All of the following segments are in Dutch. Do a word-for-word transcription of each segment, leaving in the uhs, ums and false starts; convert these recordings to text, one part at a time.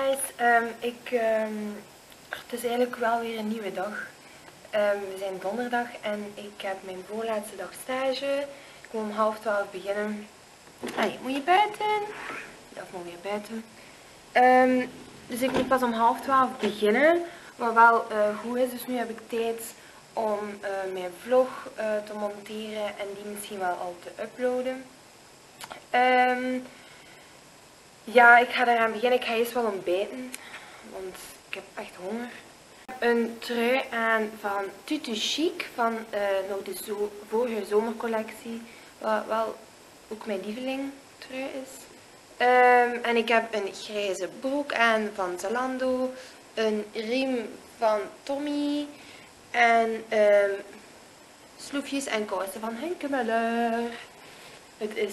guys, um, ik, um, het is eigenlijk wel weer een nieuwe dag. Um, we zijn donderdag en ik heb mijn voorlaatste dag stage. Ik moet om half twaalf beginnen. Allee, moet je buiten? Ja, ik moet weer buiten. Um, dus ik moet pas om half twaalf beginnen, wat wel uh, goed is. Dus nu heb ik tijd om uh, mijn vlog uh, te monteren en die misschien wel al te uploaden. Um, Ja, ik ga eraan beginnen. Ik ga eerst wel ontbijten, want ik heb echt honger. Ik heb een trui aan van Tutu Chic, van uh, nog de zo vorige zomercollectie, wat wel ook mijn lieveling trui is. Um, en ik heb een grijze broek aan van Zalando, een riem van Tommy en um, sloefjes en kousen van Hunkemuller. Het is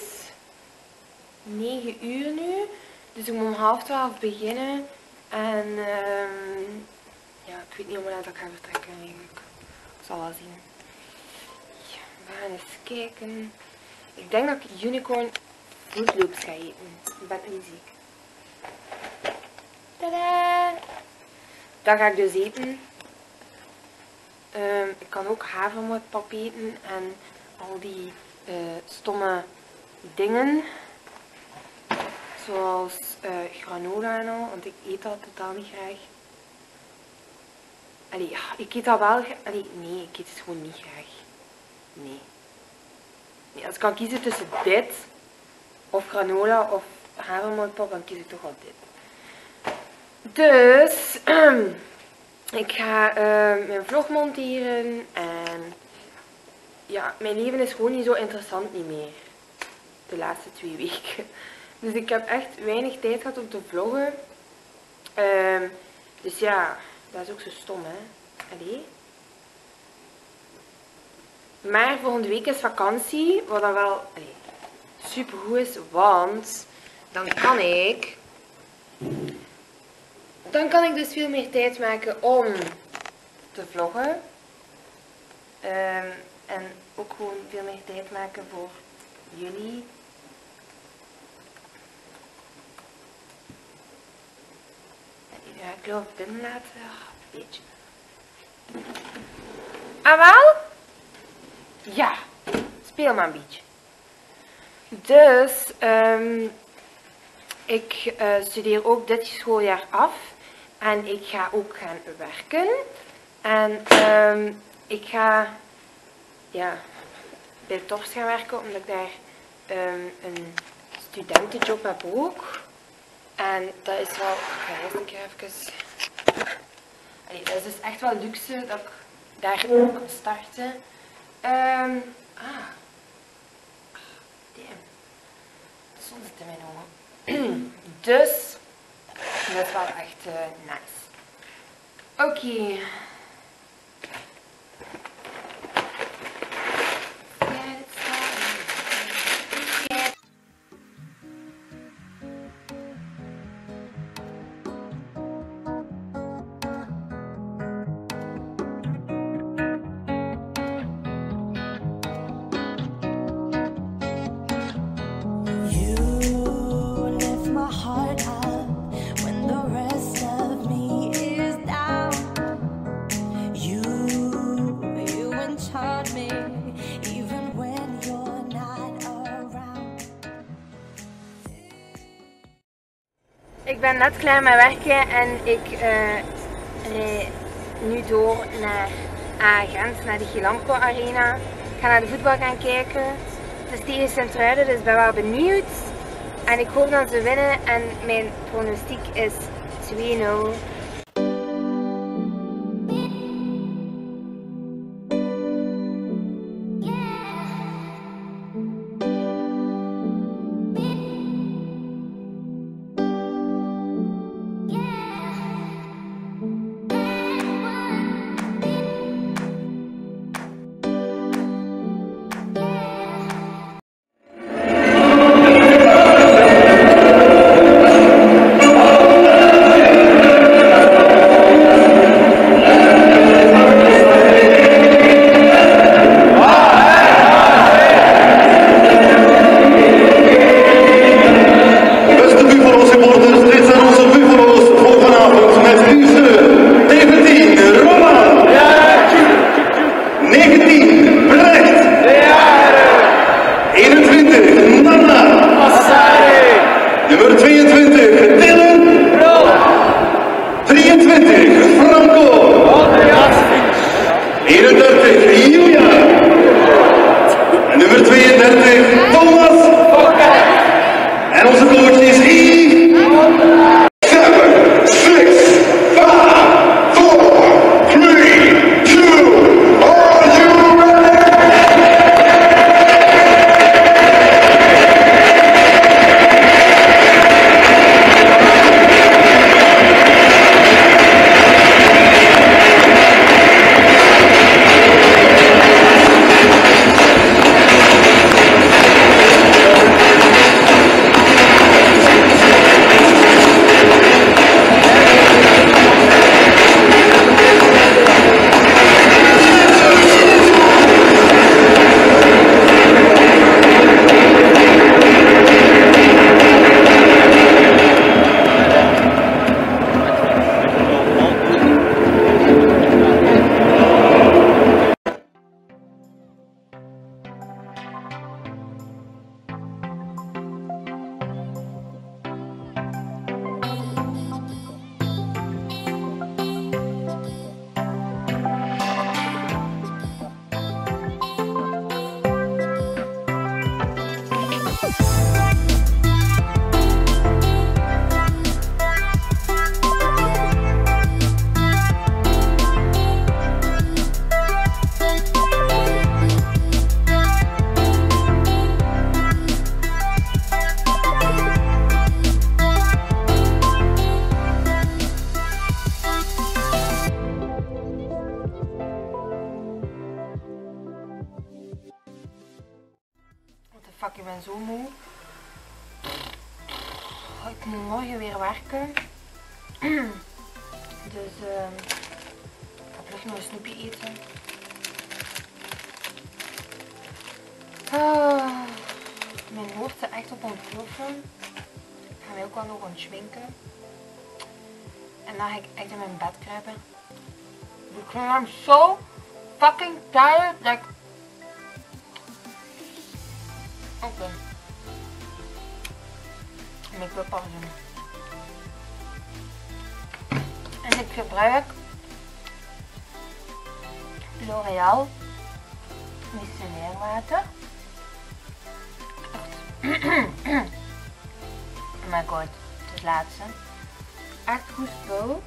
negen uur nu. Dus ik moet om half twaalf beginnen en um, ja, ik weet niet hoe laat ik ga vertrekken eigenlijk. Ik zal wel zien. Ja, we gaan eens kijken. Ik denk dat ik Unicorn Fruit Loops ga eten. Ik ben niet ziek. Tadaa! Dat ga ik dus eten. Um, ik kan ook havermoutpap eten en al die uh, stomme dingen. Zoals uh, granola en al, want ik eet dat totaal niet graag. Allee, ja, ik eet dat wel graag. Allee, nee, ik eet het gewoon niet graag. Nee. nee. Als ik kan kiezen tussen dit, of granola, of havermoutpap, dan kies ik toch wel dit. Dus, ik ga uh, mijn vlog monteren en ja, mijn leven is gewoon niet zo interessant niet meer. De laatste twee weken. Dus ik heb echt weinig tijd gehad om te vloggen. Um, dus ja, dat is ook zo stom, hè. Allee. Maar volgende week is vakantie, wat dan wel allee, super goed is, want dan kan ik... Dan kan ik dus veel meer tijd maken om te vloggen. Um, en ook gewoon veel meer tijd maken voor jullie. Ja, ik wil het binnen laten. Een beetje. Ah, wel? Ja, speel maar een beetje. Dus, um, ik uh, studeer ook dit schooljaar af. En ik ga ook gaan werken. En um, ik ga ja, bij Tops gaan werken, omdat ik daar um, een studentenjob heb ook. En dat is wel, ik ga eerst een keer even, allee, dat is dus echt wel luxe dat ik daar ook kan starten. Um, ah, damn, de zon zit in mijn ogen. Dus, dat is wel echt uh, nice. Oké. Okay. Ik ben net klaar met werken en ik uh, rijd nu door naar Agent, naar de Gilamco Arena. Ik ga naar de voetbal gaan kijken. Het is tegen Sint-Truiden, dus ik ben wel benieuwd. En ik hoop dat ze winnen en mijn pronostiek is twee nul. Fuck, ik ben zo moe. Ik moet morgen weer werken. Dus uh, ik ga vlug nog een snoepje eten. Uh, mijn hoofd zit echt op ontploffen. Ik ga mij ook wel nog ontschminken. En dan ga ik echt in mijn bed kruipen. Ik vind hem zo fucking tired. Like, oké. Okay. Make-up doen. En ik gebruik L'Oréal micellair water. Oh my god, het laatste. Echt goed spul.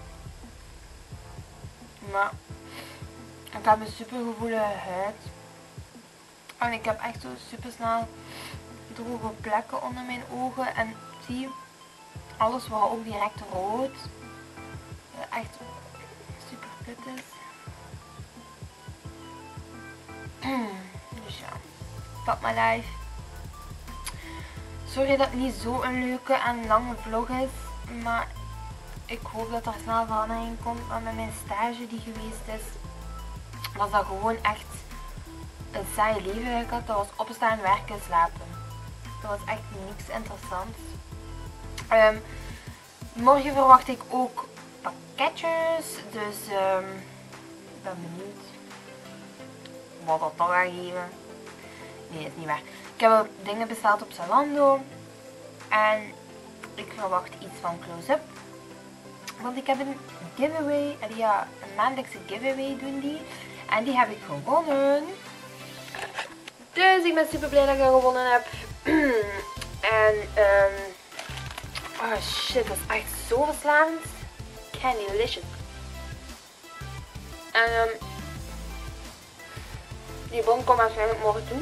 Maar ik heb een super gevoelige huid. En ik heb echt zo super snel droge plekken onder mijn ogen. En zie je, alles wordt ook direct rood. Echt super kut is. Dus ja, fuck my life. Sorry dat het niet zo een leuke en lange vlog is. Maar ik hoop dat er snel verandering komt. Want met mijn stage die geweest is, was dat gewoon echt een saai leven dat ik had. Dat was opstaan, werken, slapen. Dat was echt niks interessants. Um, morgen verwacht ik ook pakketjes. Dus um, ik ben benieuwd wat dat dan gaat geven. Nee, dat is niet waar. Ik heb wel dingen besteld op Zalando. En ik verwacht iets van Close-Up. Want ik heb een giveaway. Ja, een maandelijkse giveaway doen die. En die heb ik gewonnen. Dus ik ben super blij dat ik dat gewonnen heb. En um, oh shit, dat is echt zo verslavend. Candylicious. En um, die bon komt waarschijnlijk morgen toe.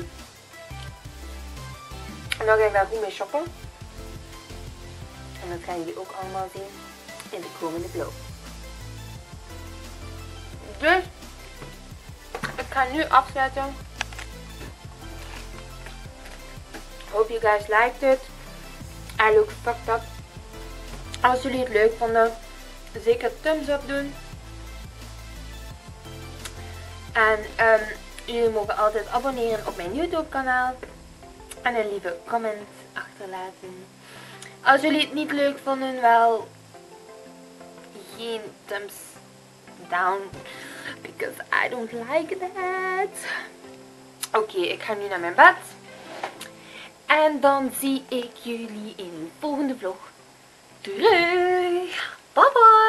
En dan ga ik daar goed mee shoppen. En dat gaan jullie ook allemaal zien in de komende vlog. Dus ik ga nu afsluiten. Hope you guys liked it. I look fucked up. Als jullie het leuk vonden, zeker thumbs up doen. En um, jullie mogen altijd abonneren op mijn YouTube kanaal. En een lieve comment achterlaten. Als jullie het niet leuk vonden, wel geen thumbs down. Because I don't like that. Oké, okay, ik ga nu naar mijn bed. En dan zie ik jullie in de volgende vlog terug. Bye bye.